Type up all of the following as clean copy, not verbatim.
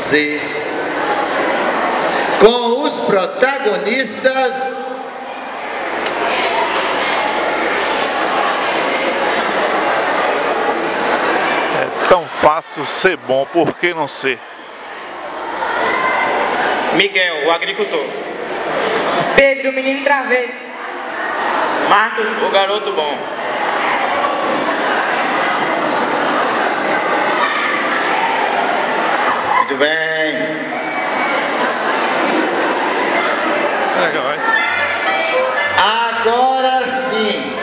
ser. Com os protagonistas É tão fácil ser bom, por que não ser? Miguel, o agricultor. Pedro, o menino travesso. Marcos, o garoto bom. Muito bem. Legal, hein? Agora sim.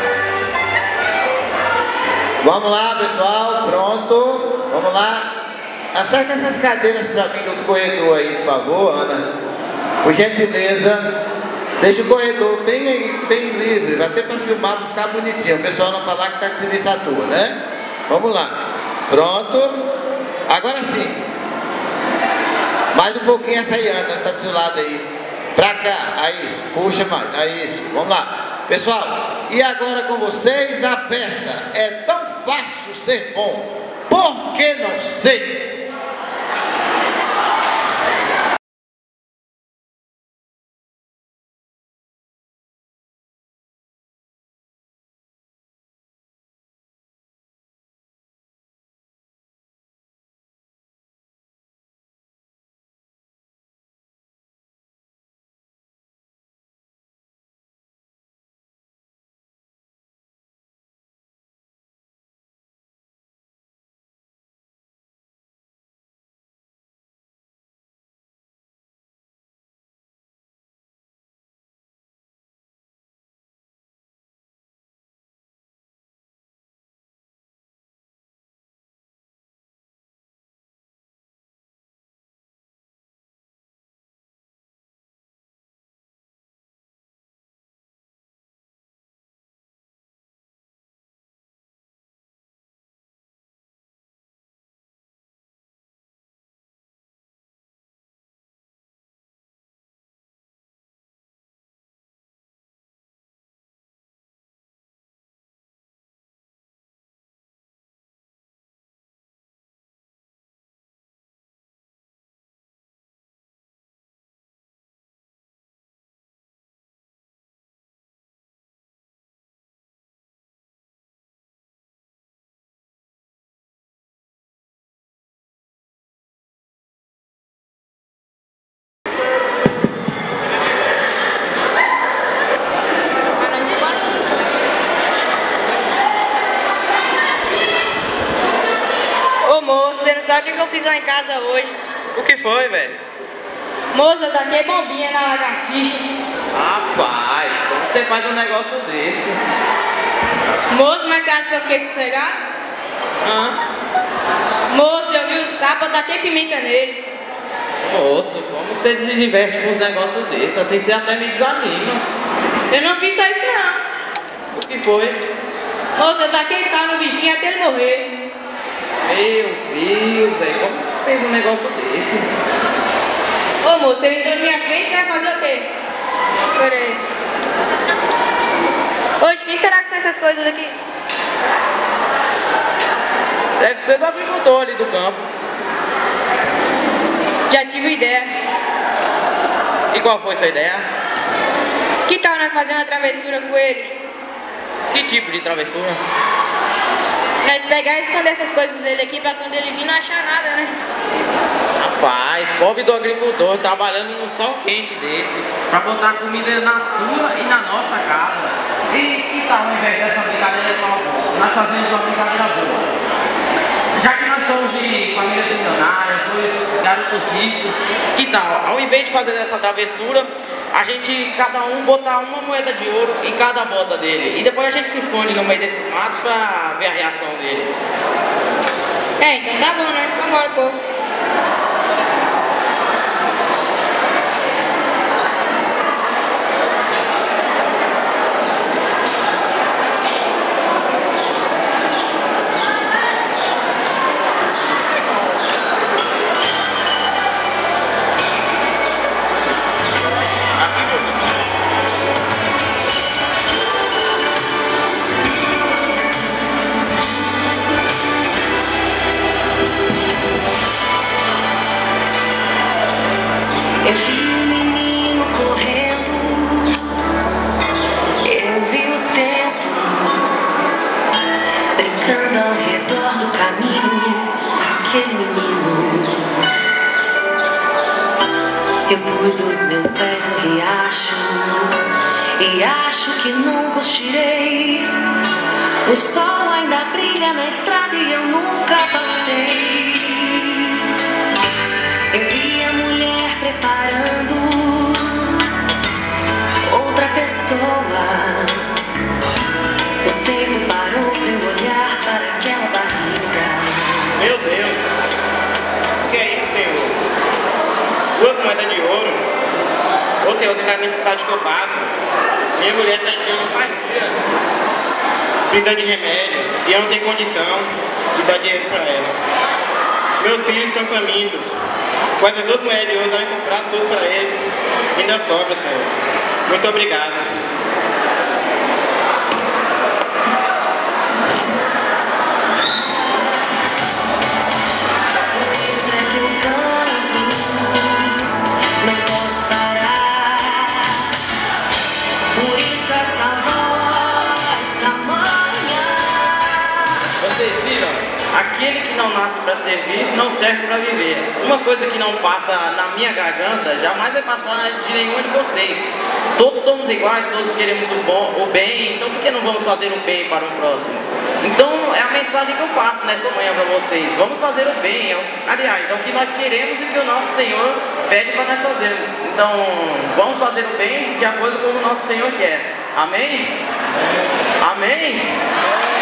Vamos lá, pessoal. Pronto. Vamos lá. Acerta essas cadeiras para mim do corredor aí, por favor, Ana. Por gentileza. Deixa o corredor bem livre. Vai ter para filmar, para ficar bonitinho. O pessoal não falar que está ativista à toa, né? Vamos lá. Pronto. Agora sim. Mais um pouquinho essa aí, Ana. Está do seu lado aí. Pra cá. Aí isso. Puxa mais. Aí isso. Vamos lá. Pessoal, e agora com vocês a peça É Tão Fácil Ser Bom. Por que não sei? Você não sabe o que eu fiz lá em casa hoje? O que foi, velho? Moça, eu taquei bombinha na lagartixa. Rapaz, como você faz um negócio desse? Moço, mas você acha que eu fiquei sossegado? Moço, eu vi o sapo, eu taquei pimenta nele. Moço, como você se diverte com uns negócios desses? Assim você até me desanima. Eu não fiz só isso não. O que foi? Moço, eu taquei sal no bichinho até ele morrer. Meu Deus, velho, como você fez um negócio desse? Ô moço, ele entrou na minha frente e vai fazer o quê? Peraí. Hoje, quem será que são essas coisas aqui? Deve ser do agricultor ali do campo. Já tive ideia. E qual foi essa ideia? Que tal nós fazer uma travessura com ele? Que tipo de travessura? Nós pegar e esconder essas coisas dele aqui pra quando ele vir não achar nada, né? Rapaz, pobre do agricultor trabalhando num sol quente desse pra botar comida na sua e na nossa casa. E que tal ao invés dessa brincadeira nós fazemos uma brincadeira boa? Já que nós somos de famílias milionárias, dois garotos ricos, que tal, ao invés de fazer essa travessura, a gente, cada um, botar uma moeda de ouro em cada bota dele. E depois a gente se esconde no meio desses matos pra ver a reação dele. É, então tá bom, né? Então bora, pô. Eu pus os meus pés no riacho e acho que nunca os tirei. O sol ainda brilha na estrada e eu nunca passei. Eu vi a mulher preparando outra pessoa. O tempo parou pra eu olhar para aquela barriga. Meu Deus, o que é isso, Senhor? 2 moedas de ouro? Ou seja, você sabe a necessidade que eu passo. Minha mulher está enchendo faz dia, precisa de remédio, e eu não tenho condição de dar dinheiro para ela. Meus filhos estão famintos. Com essas 2 moedas de ouro, eu vou comprar tudo para eles. Ainda sobra, Senhor. Muito obrigado. Vocês viram? Aquele que não nasce para servir, não serve para viver. Uma coisa que não passa na minha garganta, jamais vai passar de nenhum de vocês. Todos somos iguais, todos queremos o bem, então por que não vamos fazer o bem para o próximo? Então é a mensagem que eu passo nessa manhã para vocês. Vamos fazer o bem, aliás, é o que nós queremos e que o nosso Senhor pede para nós fazermos. Então vamos fazer o bem de acordo com o nosso Senhor quer. Amém? Amém?